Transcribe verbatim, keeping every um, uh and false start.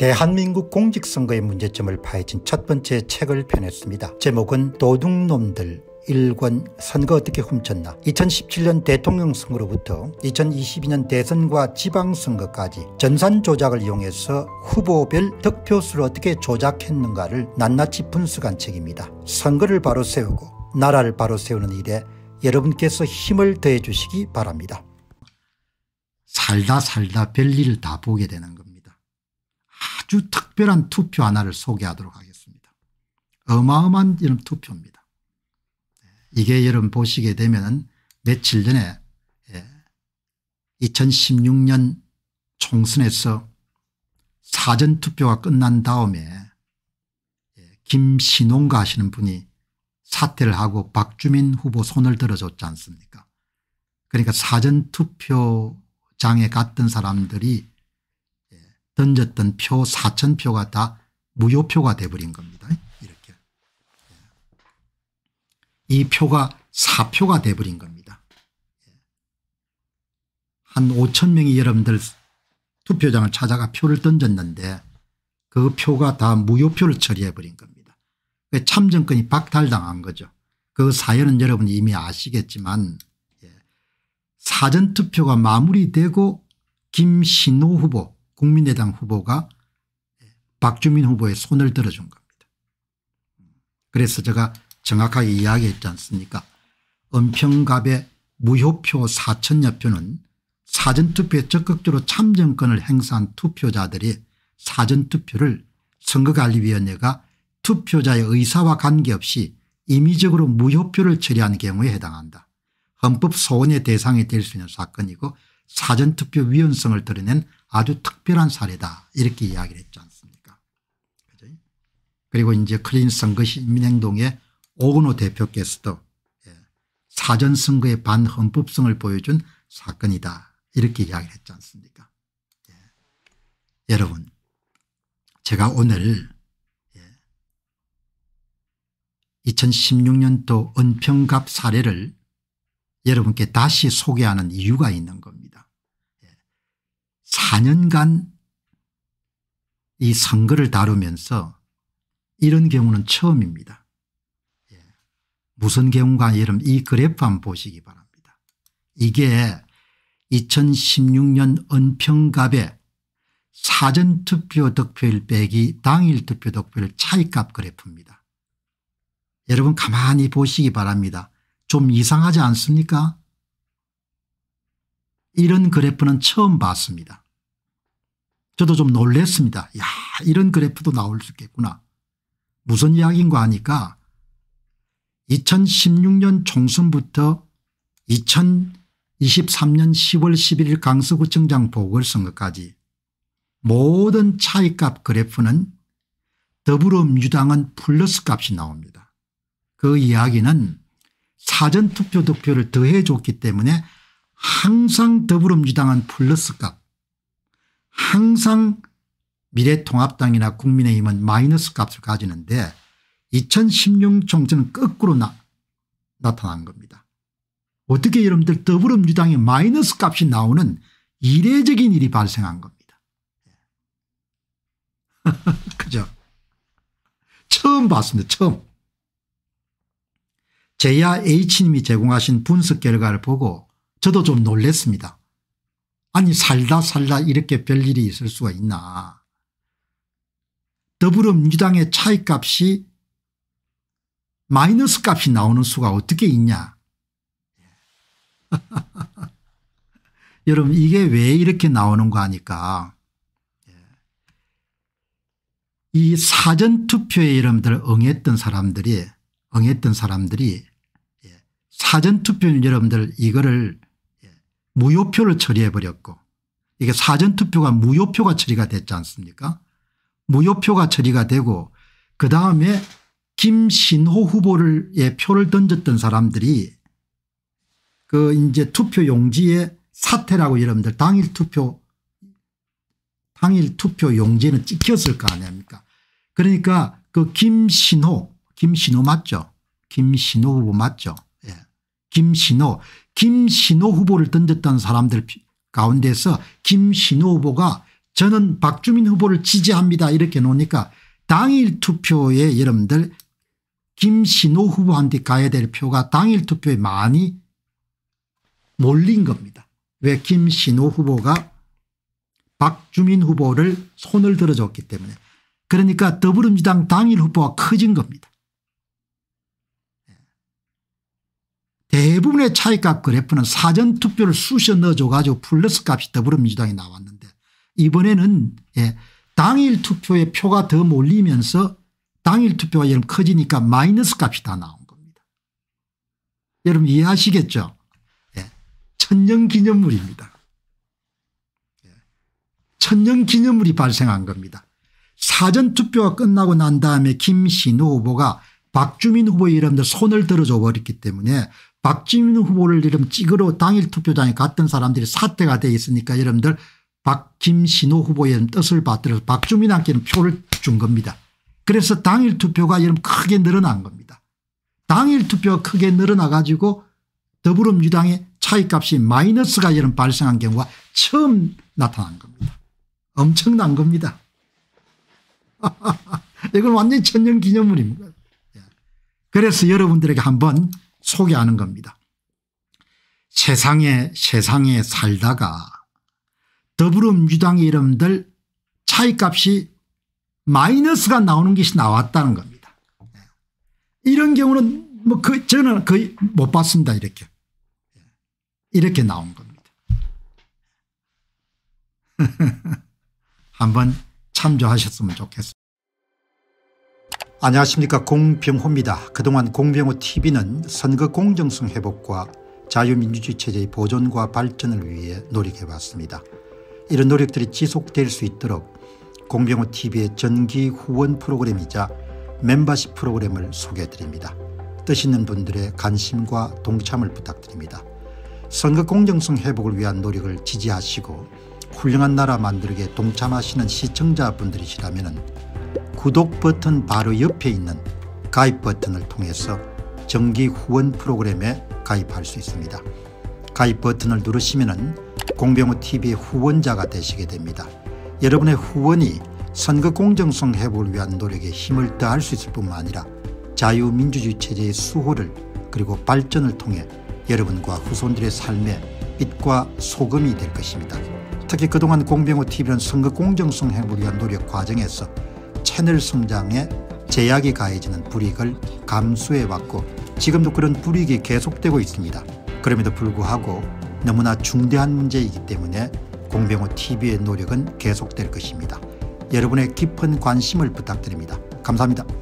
대한민국 공직선거의 문제점을 파헤친 첫 번째 책을 펴냈습니다. 제목은 도둑놈들 일 권 선거 어떻게 훔쳤나. 이천십칠 년 대통령 선거로부터 이천이십이 년 대선과 지방선거까지 전산 조작을 이용해서 후보별 득표수를 어떻게 조작했는가를 낱낱이 분석한 책입니다. 선거를 바로 세우고 나라를 바로 세우는 일에 여러분께서 힘을 더해 주시기 바랍니다. 살다 살다 별일을 다 보게 되는 겁니다. 아주 특별한 투표 하나를 소개하도록 하겠습니다. 어마어마한 이런 투표입니다. 이게 여러분 보시게 되면 며칠 전에 이천십육 년 총선에서 사전투표가 끝난 다음에 김신홍가 하시는 분이 사퇴를 하고 박주민 후보 손을 들어줬지 않습니까? 그러니까 사전투표장에 갔던 사람들이 던졌던 표 사천 표가 다 무효표가 돼버린 겁니다. 이렇게. 이 표가 사표가 돼버린 겁니다. 한 오천 명이 여러분들 투표장을 찾아가 표를 던졌는데 그 표가 다 무효표를 처리해버린 겁니다. 참정권이 박탈당한 거죠. 그 사연은 여러분이 이미 아시겠지만 사전투표가 마무리되고 김신호 후보 국민의당 후보가 박주민 후보의 손을 들어준 겁니다. 그래서 제가 정확하게 이야기했지 않습니까? 은평갑의 무효표 사천여 표는 사전투표에 적극적으로 참정권을 행사한 투표자들이 사전투표를 선거관리위원회가 투표자의 의사와 관계없이 임의적으로 무효표를 처리한 경우에 해당한다. 헌법 소원의 대상이 될 수 있는 사건이고 사전투표 위헌성을 드러낸 아주 특별한 사례다. 이렇게 이야기를 했지 않습니까? 그리고 이제 클린 선거 시민행동의 오건호 대표께서도 사전선거의 반헌법성을 보여준 사건이다. 이렇게 이야기를 했지 않습니까? 예. 여러분 제가 오늘 이천십육 년도 은평갑 사례를 여러분께 다시 소개하는 이유가 있는 겁니다. 사 년간 이 선거를 다루면서 이런 경우는 처음입니다. 무슨 경우가 여러분 이 그래프 한번 보시기 바랍니다. 이게 이천십육 년 은평갑의 사전투표 득표율 빼기 당일 투표 득표율 차이값 그래프입니다. 여러분 가만히 보시기 바랍니다. 좀 이상하지 않습니까? 이런 그래프는 처음 봤습니다. 저도 좀 놀랐습니다. 야, 이런 그래프도 나올 수 있겠구나. 무슨 이야기인가 하니까 이천십육 년 총선부터 이천이십삼 년 시월 십일일 강서구청장 보궐선거까지 모든 차이값 그래프는 더불어민주당은 플러스 값이 나옵니다. 그 이야기는 사전투표 득표를 더해 줬기 때문에 항상 더불어민주당은 플러스 값, 항상 미래통합당이나 국민의힘은 마이너스 값을 가지는데 이천십육 총선은 거꾸로 나, 나타난 겁니다. 어떻게 여러분들 더불어민주당의 마이너스 값이 나오는 이례적인 일이 발생한 겁니다. 그죠? 처음 봤습니다. 처음. 제야 H님이 제공하신 분석 결과를 보고 저도 좀 놀랐습니다. 아니 살다 살다 이렇게 별일이 있을 수가 있나. 더불어민주당의 차이값이 마이너스 값이 나오는 수가 어떻게 있냐. 여러분 이게 왜 이렇게 나오는가 하니까 이 사전투표에 여러분들 응했던 사람들이 응했던 사람들이 사전투표는 여러분들 이거를 무효표를 처리해 버렸고 이게 사전투표가 무효표가 처리가 됐지 않습니까? 무효표가 처리가 되고 그다음에 김신호 후보를 예, 표를 던졌던 사람들이 그 이제 투표 용지에 사퇴라고 여러분들 당일 투표 당일 투표 용지에는 찍혔을 거 아닙니까? 그러니까 그 김신호 김신호 맞죠? 김신호 후보 맞죠? 예. 김신호 김신호 후보를 던졌던 사람들 가운데서 김신호 후보가 저는 박주민 후보를 지지합니다 이렇게 놓으니까 당일 투표에 여러분들 김신호 후보한테 가야 될 표가 당일 투표에 많이 몰린 겁니다. 왜? 김신호 후보가 박주민 후보를 손을 들어줬기 때문에. 그러니까 더불어민주당 당일 후보가 커진 겁니다. 대부분의 차이값 그래프는 사전투표를 쑤셔 넣어줘 가지고 플러스 값이 더불어민주당이 나왔는데 이번에는 예, 당일 투표에 표가 더 몰리면서 당일 투표가 여러분 커지니까 마이너스 값이 다 나온 겁니다. 여러분 이해하시겠죠? 예, 천년기념물입니다. 예, 천년기념물이 발생한 겁니다. 사전투표가 끝나고 난 다음에 김신호 후보가 박주민 후보의 여러분들 손을 들어줘 버렸기 때문에 박주민 후보를 이름 찍으러 당일 투표장에 갔던 사람들이 사퇴가 돼 있으니까 여러분들 박 김신호 후보의 뜻을 받들어서 박주민한테는 표를 준 겁니다. 그래서 당일 투표가 여러분 크게 늘어난 겁니다. 당일 투표가 크게 늘어나 가지고 더불어민주당의 차이값이 마이너스가 여러분 발생한 경우가 처음 나타난 겁니다. 엄청난 겁니다. 이건 완전히 천년기념물입니다. 그래서 여러분들에게 한번 소개하는 겁니다. 세상에 세상에 살다가 더불어민주당의 여러분들 차이값이 마이너스가 나오는 것이 나왔다는 겁니다. 이런 경우는 뭐 그 저는 거의 못 봤습니다. 이렇게 이렇게 나온 겁니다. 한번 참조하셨으면 좋겠습니다. 안녕하십니까, 공병호입니다. 그동안 공병호티비는 선거 공정성 회복과 자유민주주의 체제의 보존과 발전을 위해 노력해왔습니다. 이런 노력들이 지속될 수 있도록 공병호티비의 정기 후원 프로그램이자 멤버십 프로그램을 소개해드립니다. 뜻 있는 분들의 관심과 동참을 부탁드립니다. 선거 공정성 회복을 위한 노력을 지지하시고 훌륭한 나라 만들기에 동참하시는 시청자분들이시라면 구독 버튼 바로 옆에 있는 가입 버튼을 통해서 정기 후원 프로그램에 가입할 수 있습니다. 가입 버튼을 누르시면 공병호티비의 후원자가 되시게 됩니다. 여러분의 후원이 선거 공정성 회복을 위한 노력에 힘을 더할 수 있을 뿐만 아니라 자유민주주의 체제의 수호를 그리고 발전을 통해 여러분과 후손들의 삶에 빛과 소금이 될 것입니다. 특히 그동안 공병호티비는 선거 공정성 회복을 위한 노력 과정에서 채널 성장에 제약이 가해지는 불이익을 감수해왔고 지금도 그런 불이익이 계속되고 있습니다. 그럼에도 불구하고 너무나 중대한 문제이기 때문에 공병호티비의 노력은 계속될 것입니다. 여러분의 깊은 관심을 부탁드립니다. 감사합니다.